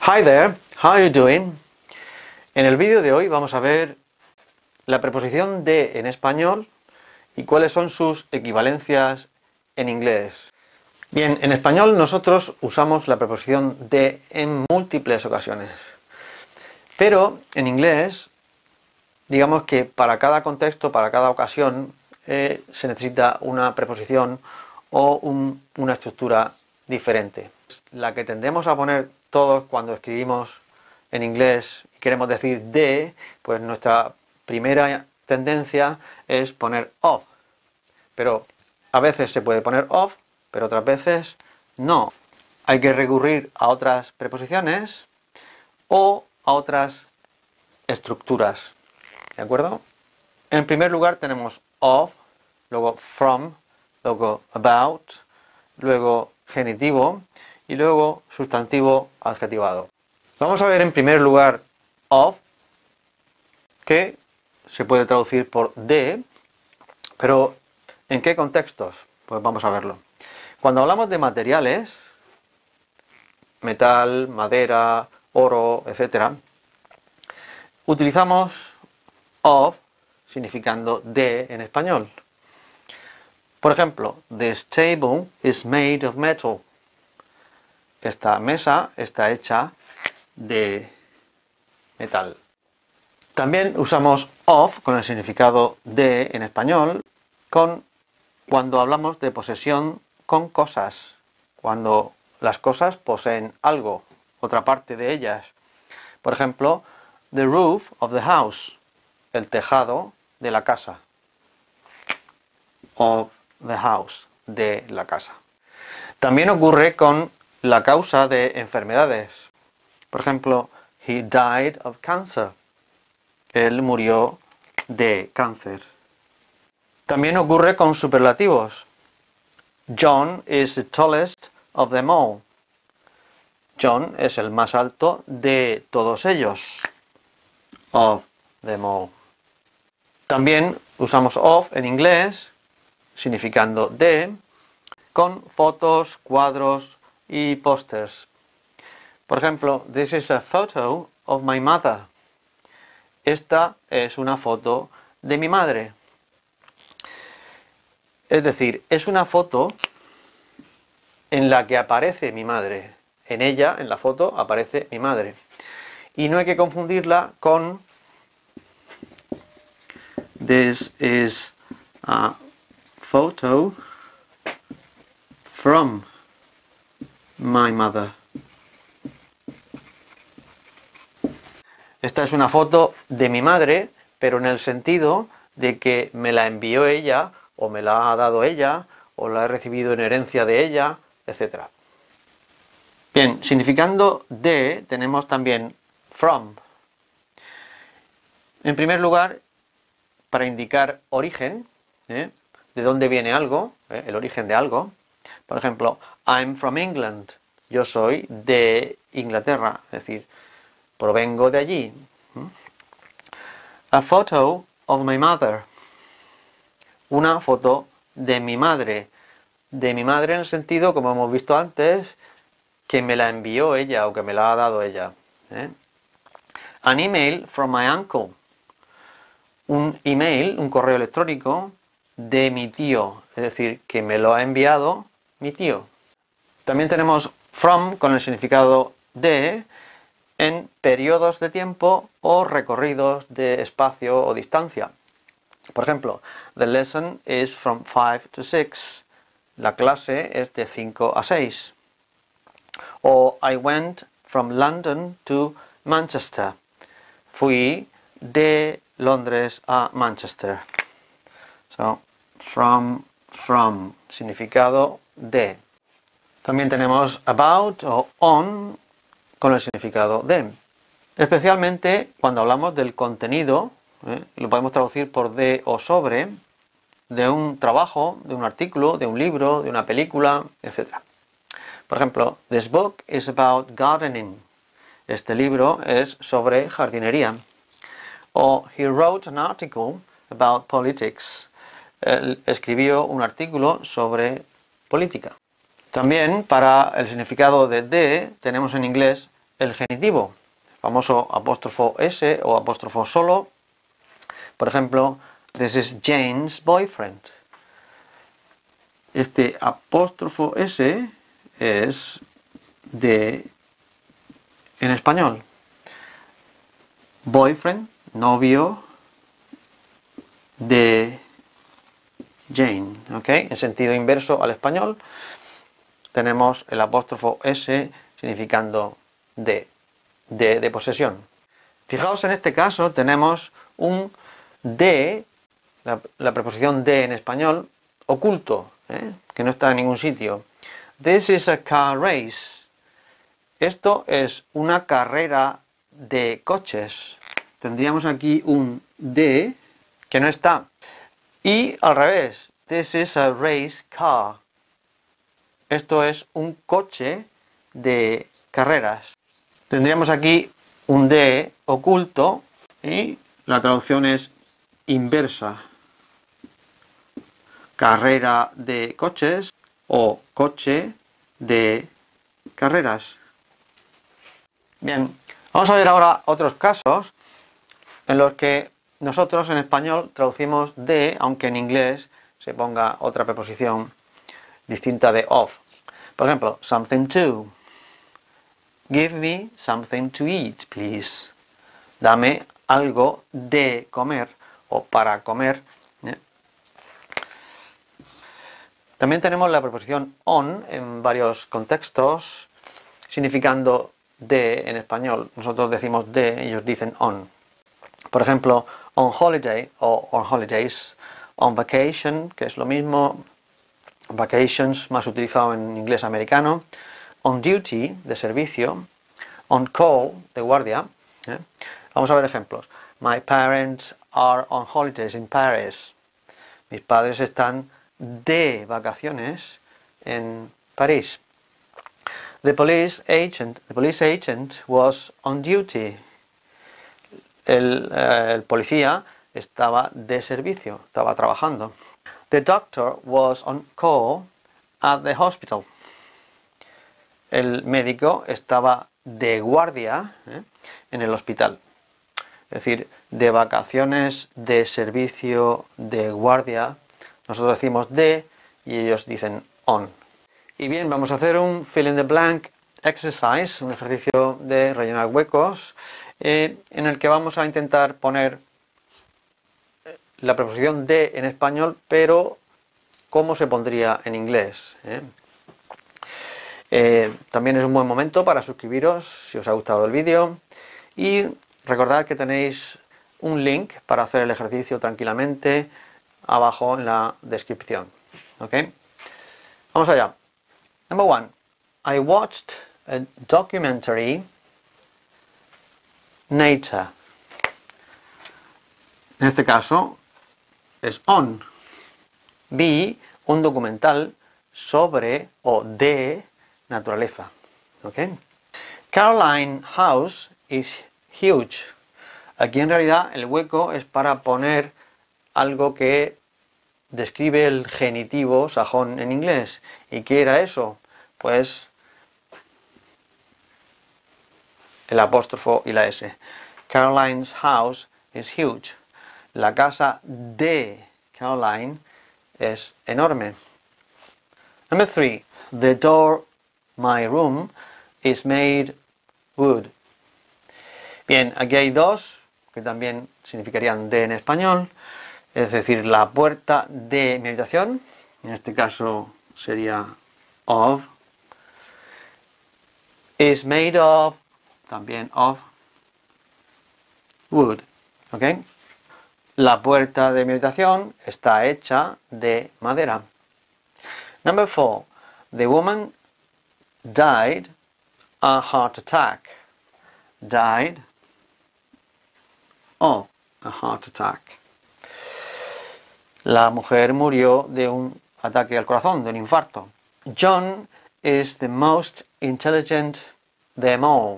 Hi there, how are you doing? En el vídeo de hoy vamos a ver la preposición de en español y cuáles son sus equivalencias en inglés. Bien, en español nosotros usamos la preposición de en múltiples ocasiones, pero en inglés, digamos que para cada contexto, para cada ocasión, se necesita una preposición o una estructura diferente. La que tendemos a poner todos cuando escribimos en inglés y queremos decir de, pues nuestra primera tendencia es poner of. Pero a veces se puede poner of, pero otras veces no. Hay que recurrir a otras preposiciones o a otras estructuras. ¿De acuerdo? En primer lugar tenemos of, luego from, luego about, luego genitivo y luego sustantivo adjetivado. Vamos a ver en primer lugar of, que se puede traducir por de, pero ¿en qué contextos? Pues vamos a verlo. Cuando hablamos de materiales, metal, madera, oro, etc., utilizamos of significando de en español. Por ejemplo, this table is made of metal. Esta mesa está hecha de metal. También usamos of con el significado de en español cuando hablamos de posesión con cosas, cuando las cosas poseen algo, otra parte de ellas. Por ejemplo, the roof of the house, el tejado de la casa. Of the house, de la casa. También ocurre con la causa de enfermedades. Por ejemplo, he died of cancer. Él murió de cáncer. También ocurre con superlativos. John is the tallest of them all. John es el más alto de todos ellos. Of them all. También usamos of en inglés, significando de, con fotos, cuadros y pósters. Por ejemplo, this is a photo of my mother. Esta es una foto de mi madre. Es decir, es una foto en la que aparece mi madre. En ella, en la foto, aparece mi madre. Y no hay que confundirla con this is a photo from my mother. Esta es una foto de mi madre, pero en el sentido de que me la envió ella, o me la ha dado ella, o la he recibido en herencia de ella, etc. Bien, significando de, tenemos también from. En primer lugar, para indicar origen, de dónde viene algo, el origen de algo. Por ejemplo, I'm from England. Yo soy de Inglaterra, es decir, provengo de allí. A photo of my mother. Una foto de mi madre. De mi madre en el sentido, como hemos visto antes, que me la envió ella o que me la ha dado ella. An email from my uncle. Un email, un correo electrónico de mi tío, es decir, que me lo ha enviado mi tío. También tenemos from con el significado de en periodos de tiempo o recorridos de espacio o distancia. Por ejemplo, the lesson is from 5 to 6. La clase es de 5 a 6. O I went from London to Manchester. Fui de Londres a Manchester. So, from, significado de. También tenemos about o on con el significado de. Especialmente cuando hablamos del contenido, lo podemos traducir por de o sobre, de un trabajo, de un artículo, de un libro, de una película, etc. Por ejemplo, this book is about gardening. Este libro es sobre jardinería. O he wrote an article about politics. Él escribió un artículo sobre política. También para el significado de tenemos en inglés el genitivo, el famoso apóstrofo S o apóstrofo solo. Por ejemplo, this is Jane's boyfriend. Este apóstrofo S es en español. Boyfriend, novio de Jane, ¿ok? En sentido inverso al español tenemos el apóstrofo S significando de posesión. Fijaos, en este caso tenemos un de, la preposición de en español, oculto, que no está en ningún sitio. This is a car race. Esto es una carrera de coches. Tendríamos aquí un de que no está. Y al revés, this is a race car. Esto es un coche de carreras. Tendríamos aquí un de oculto y la traducción es inversa. Carrera de coches o coche de carreras. Bien, vamos a ver ahora otros casos en los que nosotros en español traducimos de, aunque en inglés se ponga otra preposición distinta de of. Por ejemplo, something to. Give me something to eat, please. Dame algo de comer o para comer. También tenemos la preposición on en varios contextos, significando de en español. Nosotros decimos de, ellos dicen on. Por ejemplo, on holiday o on holidays, on vacation, que es lo mismo, vacations más utilizado en inglés americano, on duty, de servicio, on call, de guardia. Vamos a ver ejemplos. My parents are on holidays in Paris. Mis padres están de vacaciones en París. The police agent was on duty. El policía estaba de servicio, estaba trabajando. The doctor was on call at the hospital. El médico estaba de guardia en el hospital. Es decir, de vacaciones, de servicio, de guardia. Nosotros decimos de y ellos dicen on. Y bien, vamos a hacer un fill in the blank exercise, un ejercicio de rellenar huecos, en el que vamos a intentar poner la preposición de en español, pero cómo se pondría en inglés. También es un buen momento para suscribiros si os ha gustado el vídeo y recordad que tenéis un link para hacer el ejercicio tranquilamente abajo en la descripción. ¿Ok? Vamos allá. Number 1. I watched a documentary Nature. En este caso es on. Vi un documental sobre o de naturaleza. ¿Ok? Caroline House is huge. Aquí en realidad el hueco es para poner algo que describe el genitivo sajón en inglés. ¿Y qué era eso? Pues el apóstrofo y la S. Caroline's house is huge. La casa de Caroline es enorme. Number 3. The door, my room, is made wood. Bien, aquí hay dos que también significarían de en español. Es decir, la puerta de mi habitación, en este caso sería of, is made of, también of, wood. ¿Ok? La puerta de mi habitación está hecha de madera. Number 4. The woman died a heart attack. Died of a heart attack. La mujer murió de un ataque al corazón, de un infarto. John is the most intelligent them all.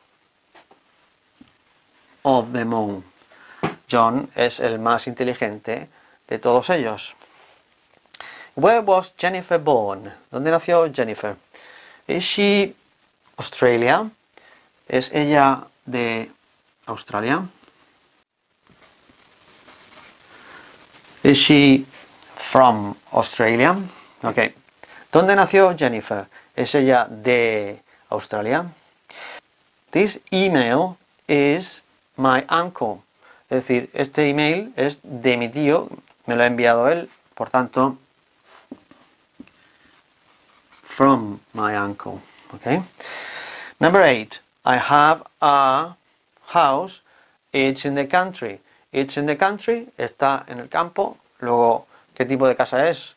Of them all. John es el más inteligente de todos ellos. Where was Jennifer born? ¿Dónde nació Jennifer? Is she Australia? ¿Es ella de Australia? Is she from Australia? Ok. ¿Dónde nació Jennifer? ¿Es ella de Australia? This email is my uncle. Es decir, este email es de mi tío, me lo ha enviado él, por tanto, from my uncle. Okay. Number 8. I have a house. It's in the country. It's in the country. Está en el campo. Luego, ¿qué tipo de casa es?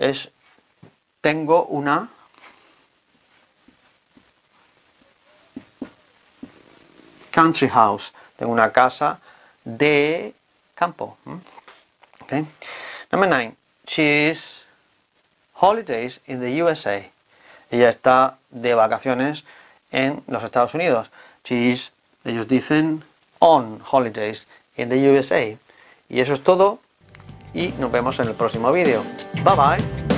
Tengo una country house. Tengo una casa de campo. Okay. Number 9. She's holidays in the USA. Ella está de vacaciones en los Estados Unidos. Ellos dicen on holidays in the USA. Y eso es todo. Y nos vemos en el próximo vídeo. Bye bye.